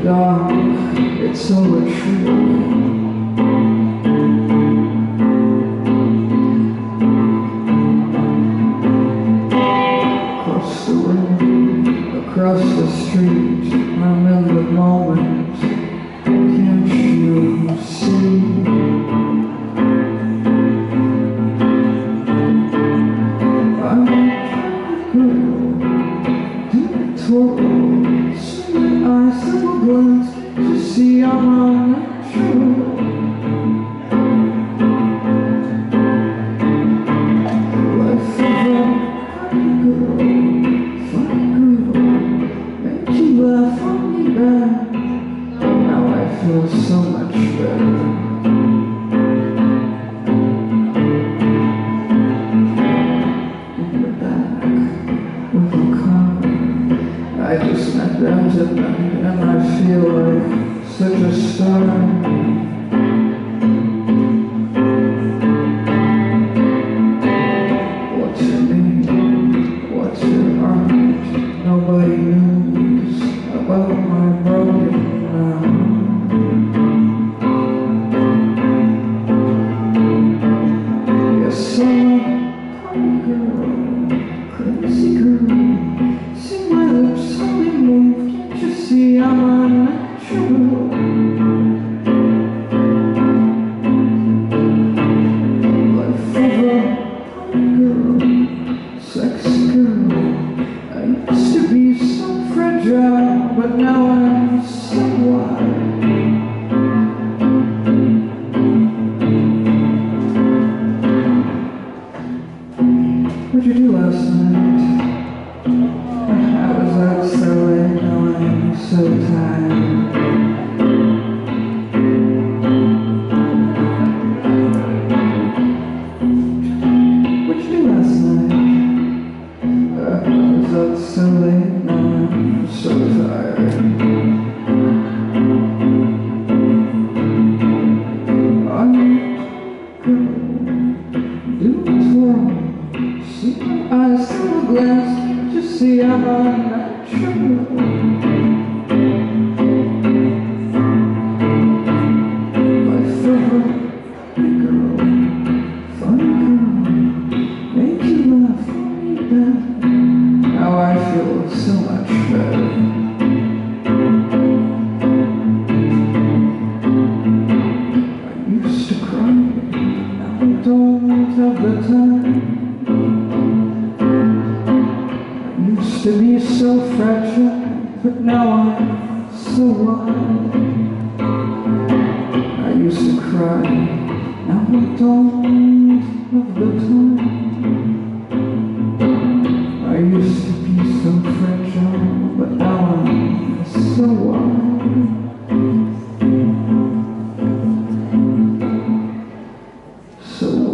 dark, it's all a trick. Across the room, across the street, I'm in the moment, can't you see? I'm a girl, deep towards my eyes that will glance to see I'm unnatural. Life of a funny girl, make you laugh on me back. Now I feel so much better. I just met them tonight and I feel like such a star. What's your name? What's your art? Nobody knows about my broken heart. Yes, I'm a party girl, crazy girl. See my lips how they move, can't you see I'm unnatural? Life of a party girl, sexy girl. I used to be so fragile, but now I'm so wild. What'd you do last night? I was out so late, now I'm so tired. What'd you do last night? I was out so late, now I'm so tired. I'm a girl, doing what's wrong. See my eyes through a glass, just see I'm unnatural. Life of a funny girl, make you laugh on me back. Now I feel so much better. I used to cry, now I don't have the time. Used to be so fragile, but now I'm so wild. I used to cry, now I don't have the time. I used to be so fragile, but now I'm so wild. So